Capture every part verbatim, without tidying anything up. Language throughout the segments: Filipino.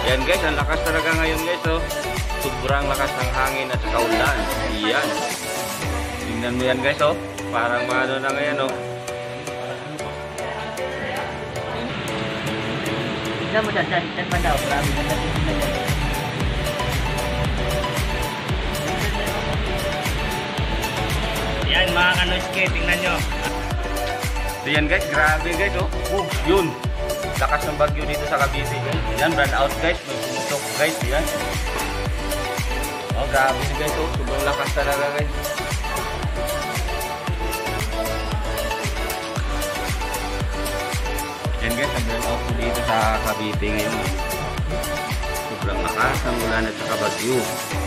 Yan guys, ang lakas talaga ngayon guys, oh. Sobrang lakas ng hangin at saka ulan. Yan. Tingnan mo yan guys, oh. Parang ano na ngayon, oh. Tignan mo dyan, dyan, dyan pa daw. Marami na natin na dyan. Yan mga kanoiske, tingnan nyo. So yan guys, grabe guys, oh. Oh, yun. Lakas ng bagyo dito sa Cavite guys. Yan, brand out guys. May pumutok guys, yan. Oh, grabe guys, oh. Sobrang lakas talaga guys. Yan guys, ang brand out po dito sa Cavite ngayon. Sobrang lakas ng ulan at saka bagyo.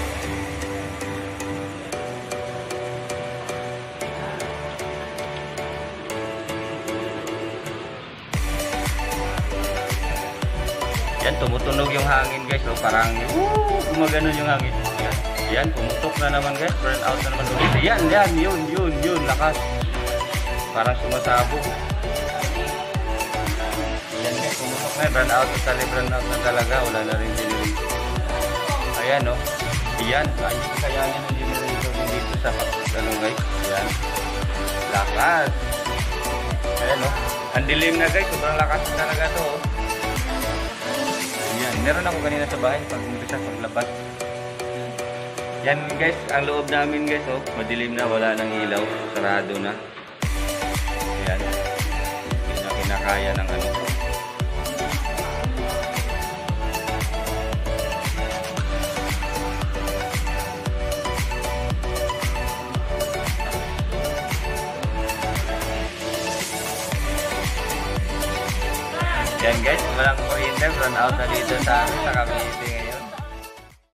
Yan, tumutunog yung hangin guys, so parang woo, gumagano yung hangin. Yan, yan, pumutok na naman guys, burn out na naman ulit. Yan, yan, yun, yun, yun, lakas. Parang sumasabog. Yan guys, pumutok na, burn out, totally burn out na talaga, wala na rin generator. Ayan o, oh. Yan, ayun kaya yan ang generator din dito sa ano guys, yan. Lakas. Ayan o, oh. Ang dilim na guys, sobrang lakas talaga to oh. Yan, meron ako kanina sa bahay pag umpisa paglabas. Yan guys, ang loob namin guys, oh, madilim na, wala nang ilaw, sarado na. Yan. Hindi na kinakaya ng ano. Yan guys, walang kuryente, run out na dito sa amin sa Cavite.